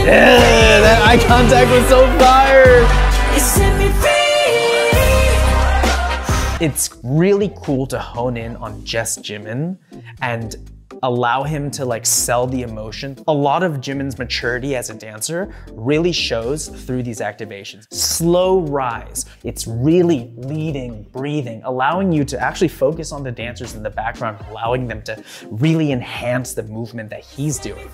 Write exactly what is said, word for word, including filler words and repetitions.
Yeah, that eye contact was so fire. It's really cool to hone in on just Jimin and allow him to like sell the emotion. A lot of Jimin's maturity as a dancer really shows through these activations. Slow rise. It's really leading, breathing, allowing you to actually focus on the dancers in the background, allowing them to really enhance the movement that he's doing.